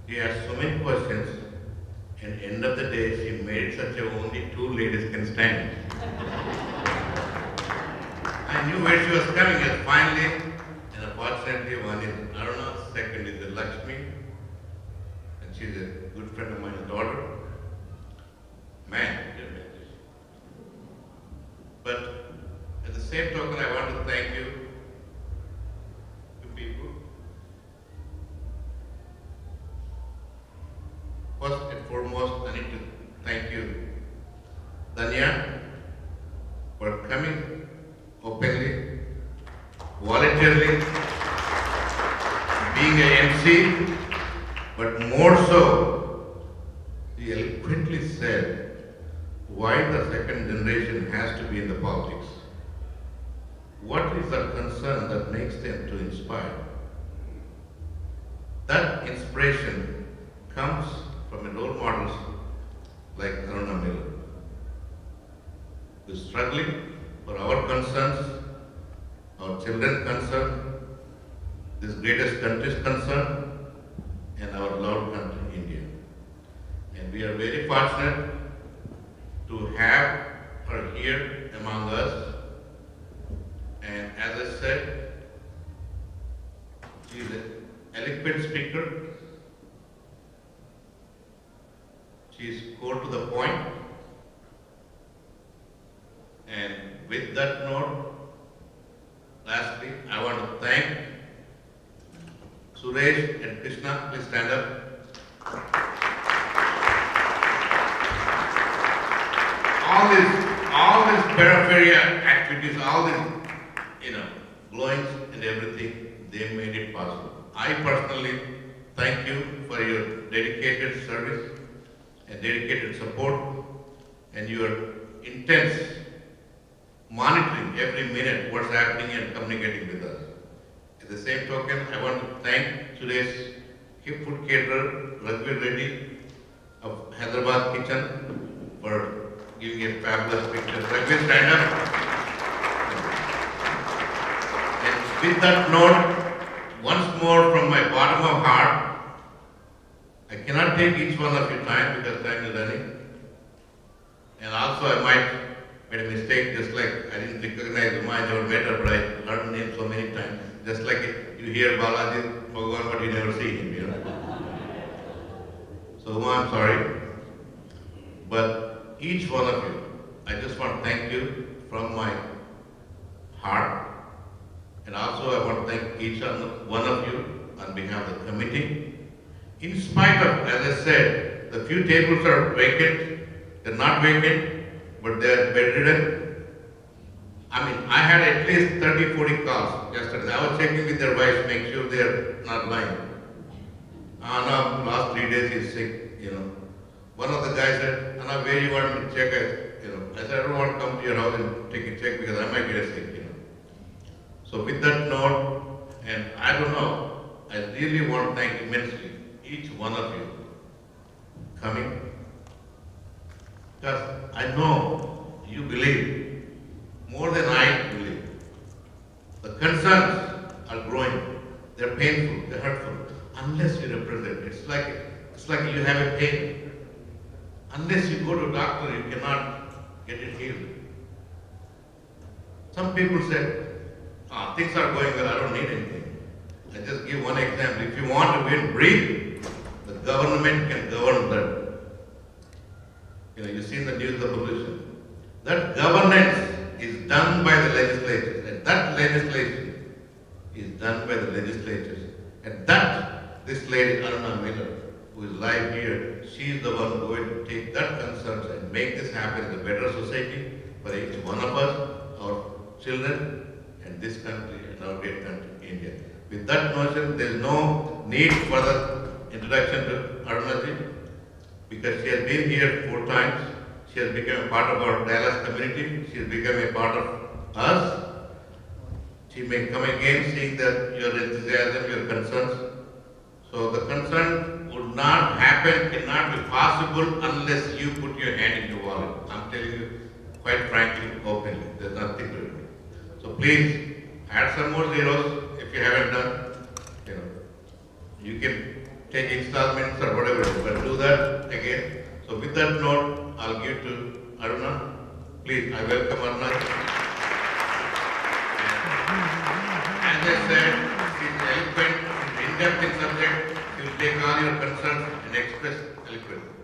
She asked so many questions, and end of the day, she made such a only two ladies can stand. I knew where she was coming, and finally, and unfortunately, one is Aruna, second is Lakshmi, and she's a good friend of mine's daughter. Man, but at the same token, I want to thank you to people. First and foremost, I need to thank you, Danya, for coming openly, voluntarily, being an MC, but more so, he eloquently said why the second generation has to be in the politics. What is the concern that makes them to inspire? That inspiration comes from a role models like Aruna Miller, who is struggling for our concerns, our children's concern, this greatest country's concern, and our loved country, India. And we are very fortunate to have her here among us. And as I said, she is an eloquent speaker. She is core to the point. And with that note, lastly, I want to thank Suresh and Krishna. Please stand up. All these peripheral activities, all these, blowings and everything, they made it possible. I personally thank you for your dedicated service and dedicated support and your intense monitoring every minute what's happening and communicating with us. At the same token, I want to thank today's food caterer, Raghuveer Reddy of Hyderabad Kitchen for giving a fabulous picture. Raghuveer, stand up. And with that note, once more from my bottom of heart, I cannot take each one of your time because time is running. And also I might made a mistake, just like I didn't recognize Uma, I never met her, but I learned the name so many times. Just like you hear Balaji Bhagwan, but you never see him, So Uma, I'm sorry. But each one of you, I just want to thank you from my heart. And also I want to thank each one of you on behalf of the committee. In spite of, as I said, the few tables are vacant, they're not vacant, but they're bedridden. I had at least 30, 40 calls yesterday. I was checking with their wives, make sure they're not lying. Anna, last 3 days he's sick, One of the guys said, Anna, where you want me to check? I said, I don't want to come to your house and take a check because I might get sick, So with that note, and I don't know, I really want to thank immensely each one of you coming. Because I know you believe more than I believe. The concerns are growing. They're painful, they're hurtful. Unless you represent, it's like you have a pain. Unless you go to a doctor, you cannot get it healed. Some people say, things are going well, I don't need anything. I just give one example. If you want to win, breathe. The government can govern that. You've seen the news of pollution. That governance is done by the legislatures, and that legislation is done by the legislatures. And that, this lady, Aruna Miller, who is live here, she is the one going to take that concerns and make this happen in a better society for each one of us, our children, and this country, and our great country, India. With that notion, there is no need for the introduction to Arunaji, because she has been here 4 times. She has become a part of our Dallas community. She has become a part of us. She may come again seeing that your enthusiasm, your concerns. So the concern would not happen, cannot be possible unless you put your hand in your wallet. I'm telling you quite frankly, openly. There's nothing to it. So please add some more zeros if you haven't done. You can take installments or whatever, but do that again. So with that note, I'll give to Aruna. Please, I welcome Aruna. As I said, she's eloquent, in-depth in subject. She will take all your concerns and express eloquently.